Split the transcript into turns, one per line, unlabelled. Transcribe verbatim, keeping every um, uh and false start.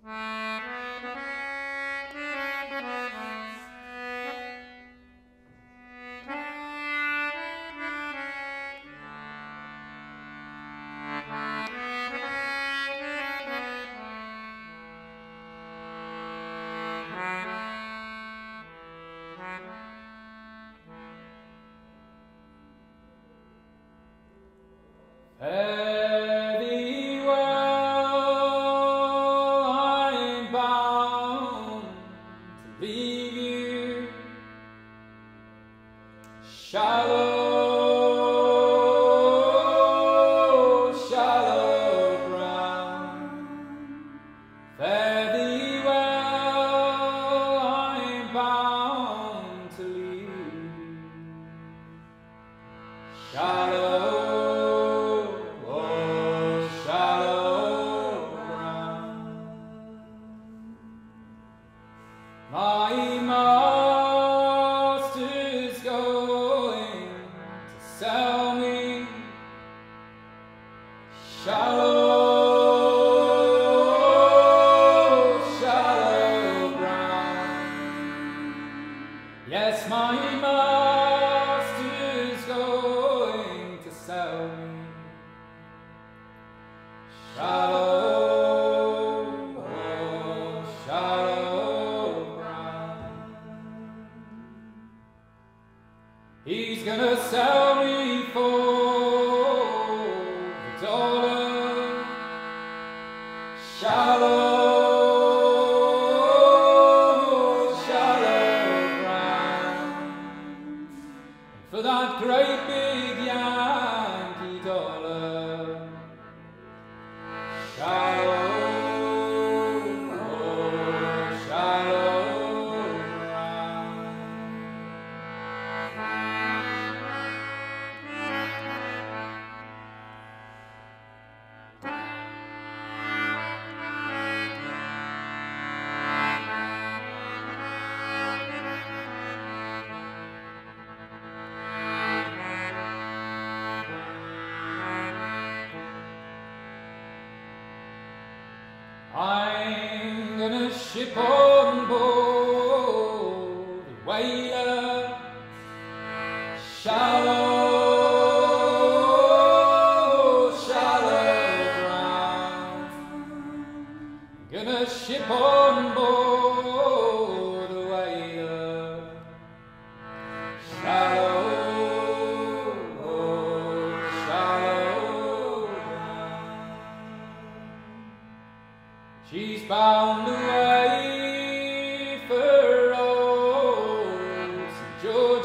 Fare thee well, I'm bound to leave you. Shallow, shallow ground. Fare thee well, I'm bound to leave you. Shallow. My master's going to sell me shallow, shallow ground. Yes, my master's going to sell me shallow, shallow. He's gonna sell me for the dollar, shallow, shallow ground, for that great big Yankee dollar, shallow, shallow. I'm gonna ship on board a whaler, shallow, shallow ground. I'm gonna ship on board a whaler, shallow, shallow ground. She's bound away for old Saint George.